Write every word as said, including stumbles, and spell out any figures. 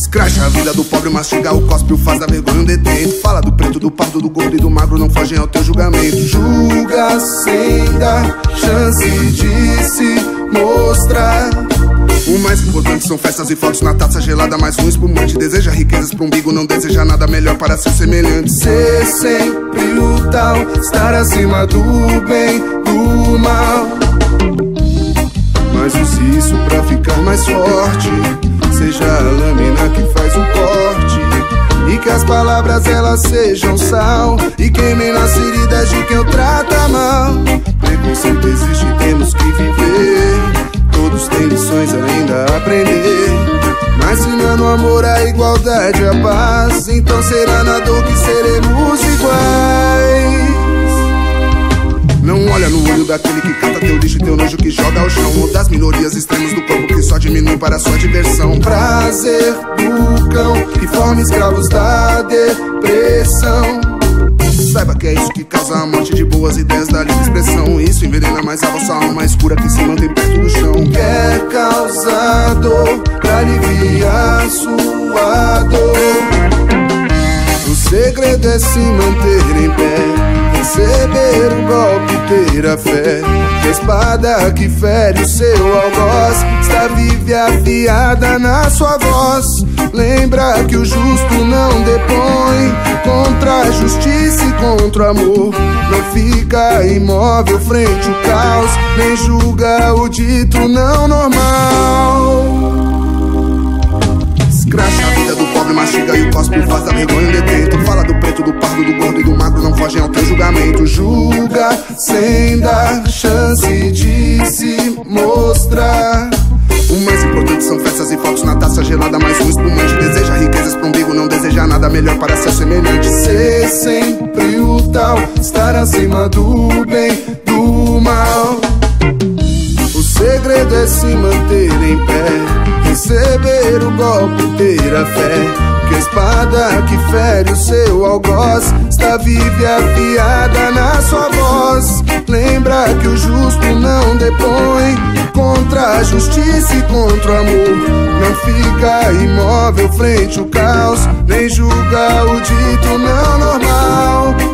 Escracha a vida do pobre, mastiga o cospe, o faz da vergonha um detento. Fala do preto, do pardo, do gordo e do magro, não fogem ao teu julgamento. Julga sem dar chance de se mostrar. O mais importante são festas e fotos na taça gelada, mais um espumante. Deseja riquezas pro umbigo, não deseja nada melhor para seu semelhante. Ser sempre o tal, estar acima do bem, do mal. Mas use isso pra ficar mais forte. Seja a lâmina que faz o corte, e que as palavras elas sejam sal, e queimem nas feridas de quem o trata mal. Preconceito existe, temos que viver. Todos têm lições ainda a aprender. Mas se não no amor, a igualdade, a paz, então será na dor que seremos iguais. Não olha no olho daquele que cata teu lixo e teu nojo que joga ao chão, ou das minorias extremas do corpo que só diminui para sua diversão. Prazer do cão que forma escravos da depressão. Saiba que é isso que causa a morte de boas ideias da livre expressão. Isso envenena mais a vossa alma escura que se mantém perto do chão. Quer causar dor pra aliviar sua dor. O segredo é se manter em pé, receber o golpe, ter a fé. Que a espada que fere o seu algoz está viva e afiada na sua voz. Lembra que o justo não depõe contra a justiça e contra o amor. Não fica imóvel frente ao caos, nem julga o dito não normal. Escracha a vida do pobre, mastiga e o cospe, faz da vergonha um detento. Fala do preto, do pardo, do gordo e do magro, não fogem ao teu julgamento. Julga sem dar chance de se mostrar. O mais importante são festas e fotos na taça gelada, mais um espumante. Deseja riquezas pro umbigo, não deseja nada melhor para seu semelhante. Ser sempre o tal, estar acima do bem, do mal. O segredo é se manter em pé, receber o golpe, ter a fé. Que a espada que fere o seu algoz está viva e afiada na sua voz. Lembra que o justo não depõe contra a justiça e contra o amor. Não fica imóvel frente ao caos, nem julga o dito não normal.